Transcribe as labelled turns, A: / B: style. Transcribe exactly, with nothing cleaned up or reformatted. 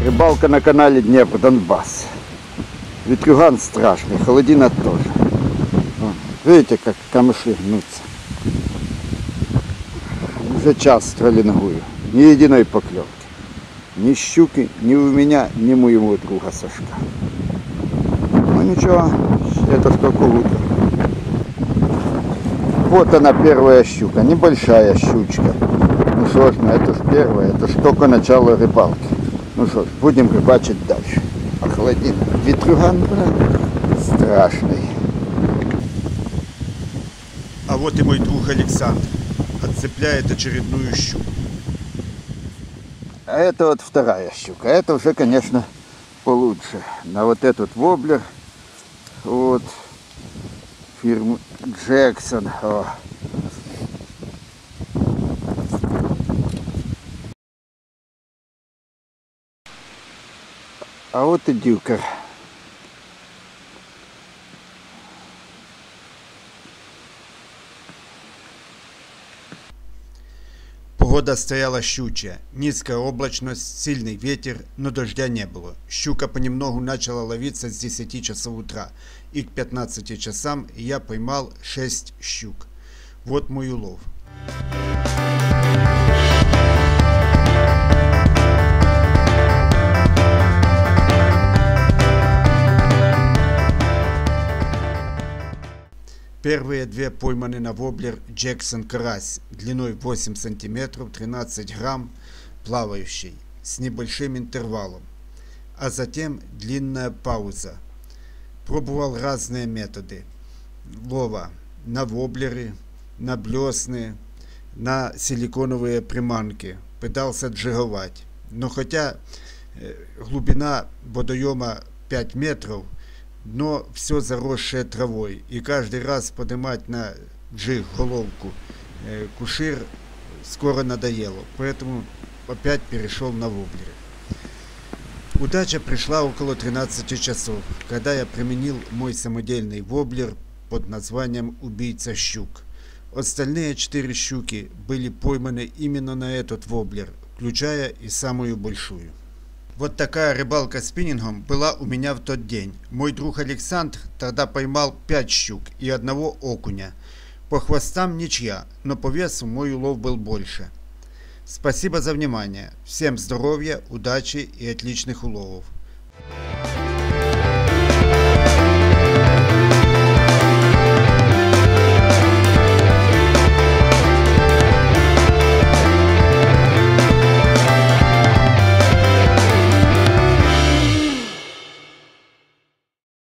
A: Рыбалка на канале Днепр, Донбасс. Ветрюган страшный, холодина тоже. Вон, видите, как камыши гнутся. Уже час троллингую. Ни единой поклевки. Ни щуки, ни у меня, ни у моего друга Сашка. Ну ничего, это ж только утро. Вот она, первая щука, небольшая щучка. Ну что ж, ну это ж первая, это ж только начало рыбалки. Ну что ж, будем рыбачить дальше. Охладин. Ветрюган, блин, страшный.
B: А вот и мой друг Александр отцепляет очередную щуку.
A: А это вот вторая щука. Это уже, конечно, получше. На вот этот воблер, вот, фирмы Джексон. О. А вот и дюкер.
B: Погода стояла щучья, низкая облачность, сильный ветер, но дождя не было. Щука понемногу начала ловиться с десяти часов утра, и к пятнадцати часам я поймал шесть щук. Вот мой улов. Первые две пойманы на воблер Джексон карась длиной восемь сантиметров, тринадцать грамм, плавающий, с небольшим интервалом. А затем длинная пауза. Пробовал разные методы лова: на воблеры, на блесны, на силиконовые приманки. Пытался джиговать. Но хотя глубина водоема пять метров, дно все заросшее травой, и каждый раз поднимать на джиг головку э, кушир скоро надоело, поэтому опять перешел на воблеры. Удача пришла около тринадцати часов, когда я применил мой самодельный воблер под названием «Убийца щук». Остальные четыре щуки были пойманы именно на этот воблер, включая и самую большую. Вот такая рыбалка спиннингом была у меня в тот день. Мой друг Александр тогда поймал пять щук и одного окуня. По хвостам ничья, но по весу мой улов был больше. Спасибо за внимание. Всем здоровья, удачи и отличных уловов.